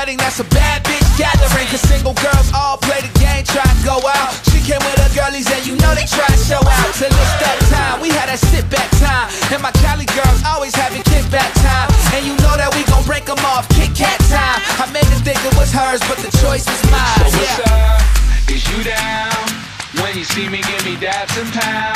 wedding, that's a bad bitch gathering. Cause single girls all play the game, try and go out. She came with her girlies and you know they try to show out. Till it's that time, we had that sit back time. And my Cali girls always having kickback time. And you know that we gon' break them off, Kit Kat time. I made her think it was hers, but the choice was mine. So what's up? Is you down? When you see me, give me dabs and pounds.